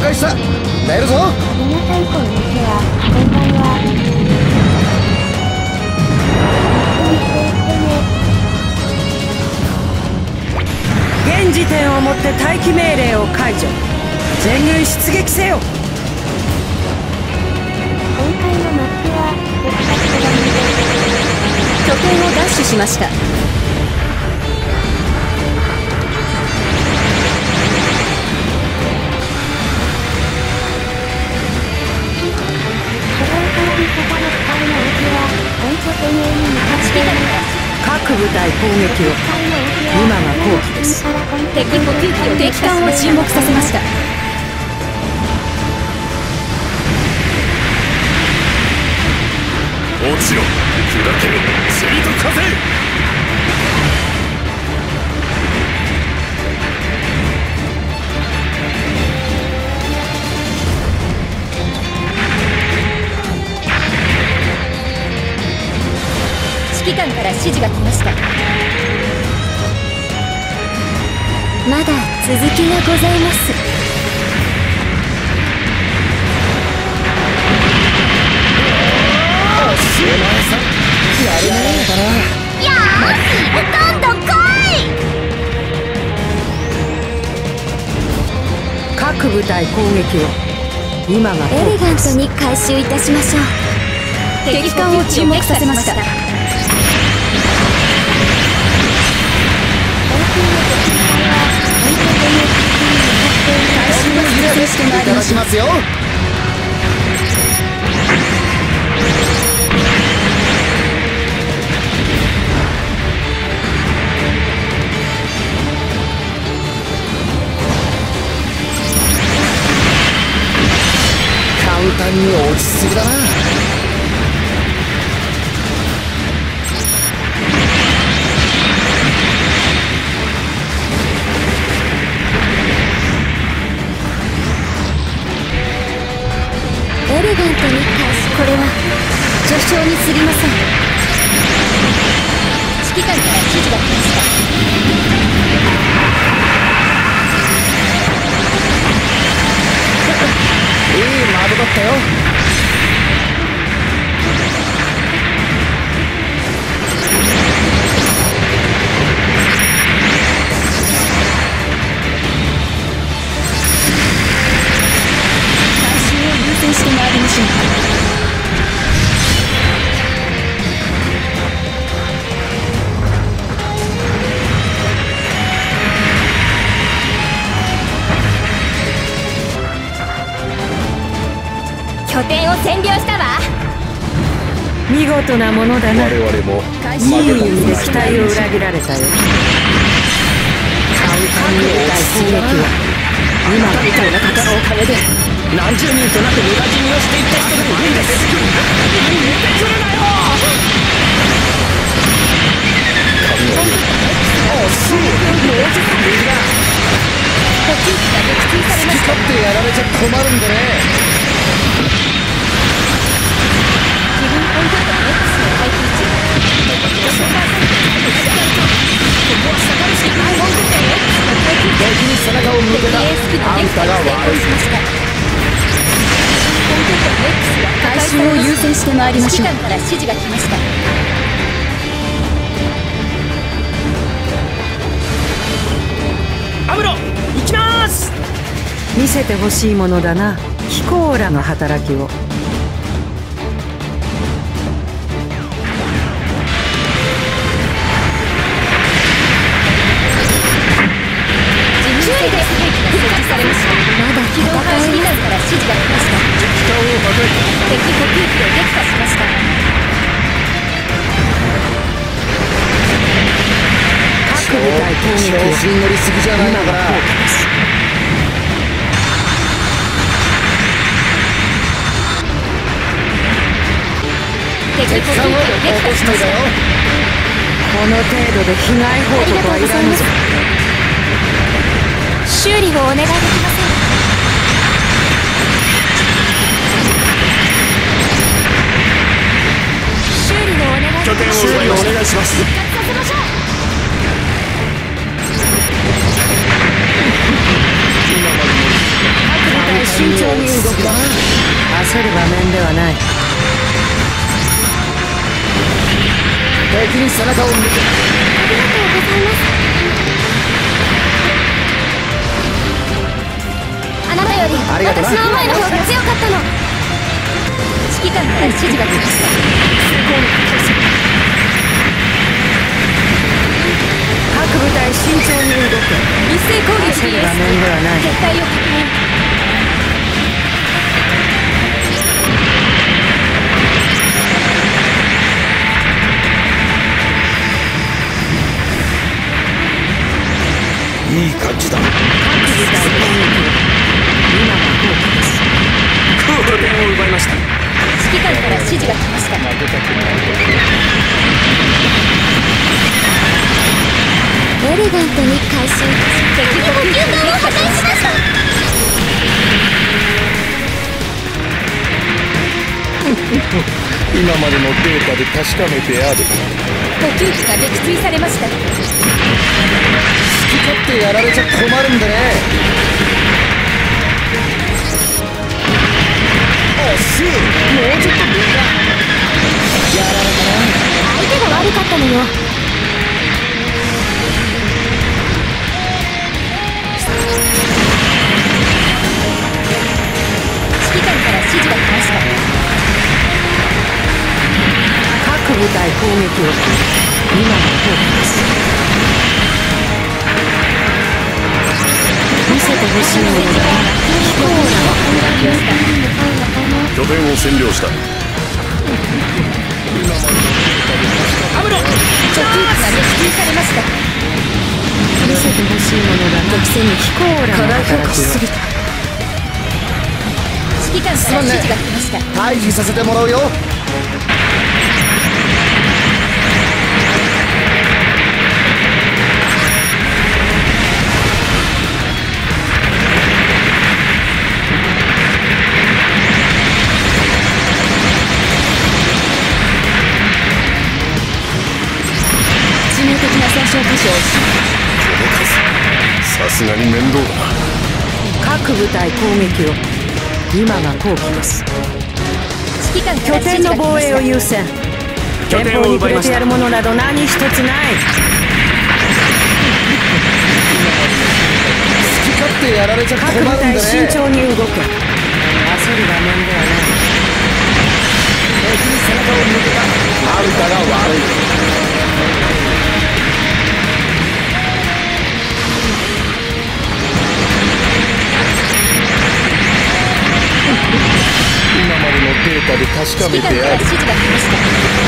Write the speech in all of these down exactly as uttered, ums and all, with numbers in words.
解した。出るぞ。 皆さんこんにちは。こんばんは。 現時点をもって待機命令を解除。全軍出撃せよ。 今回のマッチは鉄壁が見て拠点を奪取しました。各部隊攻撃を。今が好機です。敵補給機を敵艦を沈黙させました。 落ちろ、砕けろ、塵と風。 指揮官から指示が来ました。 まだ続きがございます。 おしまいさん、やるねえだな。 よーし、どんどん来い。 各部隊攻撃を。今がエレガントに回収いたしましょう。 敵艦を沈黙させました。 いただきますよ。簡単に落ちすぎだな。 エレガントに返す。これは序章に過ぎません。指揮官から指示が来ました。 いい窓だったよ。 してまいりましょう。 拠点を占領したわ。 見事なものだな。 我々もいい意味で期待を裏切られたよ。簡単に大攻撃は今のみたいな方のおかげで何十人となく無駄死にをしていった人がいるんです。逃げてくるなよ。 惜しい。 補給機が撃墜されました。 好き勝手やられちゃ困るんでね。 自分コントロール X の配置中。ここは下がるしかない。コントロール X の配置中。 敵に背中を向けたあんたが悪い。 回収を優先してまいりましょう。 指揮官から指示が来ました。 アムロ、行きます。見せてほしいものだな、キコーラの働きを。 自分で設置されました。まだ機動艦指揮官から指示が来ました。敵補給機を撃破しました。 各部隊攻撃を。 調子に乗りすぎじゃないのかな。 敵補給機を撃破しました。 この程度で被害報告はいらぬぞ。 修理をお願いできません。 拠点を奪いました。お願いします。 復活させましょう。 各部隊集ぎだな。 焦る場面ではない。 敵に背中を向け。 ありがとうございます。あなたよりありがとな私の思いの方が強かったの。指揮官から指示が来ました。 各部隊慎重に動く。 一斉攻撃焦る場面ではない。 撤退を確認。 いい感じだ。 各部隊攻撃。今は効果です。 拠点を奪いました。 指揮官から指示が来ました。エレガントに回収。敵補給艦を破壊しました。 今までのデータで確かめてある。 補給機が撃墜されました。 好き勝手やられちゃ困るんでね。惜しい。もうちょっと上だ。やられたな。 相手が悪かったのよ。指揮官から指示が来ました。 各部隊攻撃を。今は効果です。見せてほしいものだ。飛行拠点を占領した。 アムロ、補給機が撃墜されました。 見せてほしいものだ。敵戦に飛行ラが働きすぎた。 指揮官から指示が来ました。 退避させてもらうよ。 致命的な損傷箇所を。 この数、さすがに面倒だな。 各部隊攻撃を。今が好機です。 指揮官か拠点ら指示が来まの防衛をした。 優先。 拠点を前方に奪いました触れてやるものなど何一つない。 好き勝手やられちゃ困各るんでね。 部隊慎重に動け。焦る場面ではない。 敵に背中を向けた。あんたが悪い。今までのデータで確かめ指揮官からてある。 指示が来ました。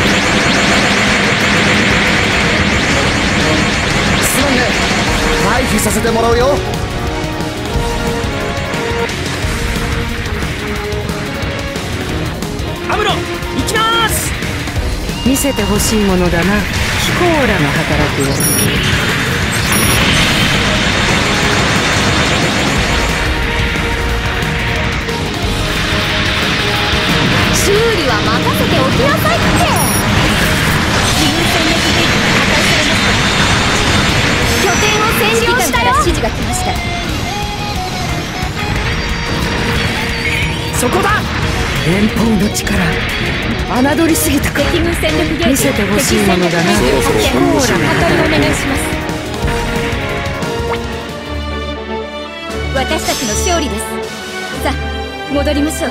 すまんね。退避させてもらうよ。 アムロ、行きます。見せてほしいものだな。飛行らの働きを。 修理は任せておきなさいって。自分戦略兵器が破壊されました。拠点を占領したよ。指揮官から指示が来ました。 そこだ。連邦の力。侮りすぎたか。 敵軍戦力ゲージ。 見せてほしいものだな。 敵戦略兵器を発見。 そろそろ破壊をお願いします。私たちの勝利です。さあ、戻りましょう。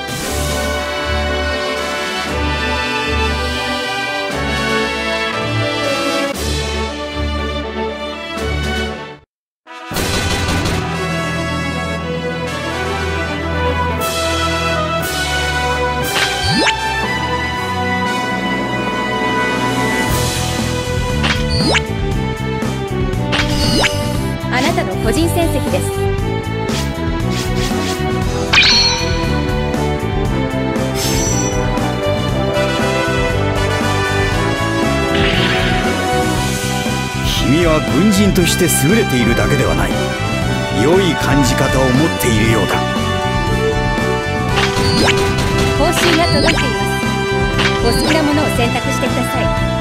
あなたの個人戦績です。 君は軍人として優れているだけではない。良い感じ方を持っているようだ。 報酬が届いています。お好きなものを選択してください。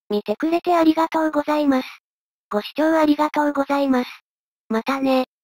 見てくれてありがとうございます。ご視聴ありがとうございます。またね。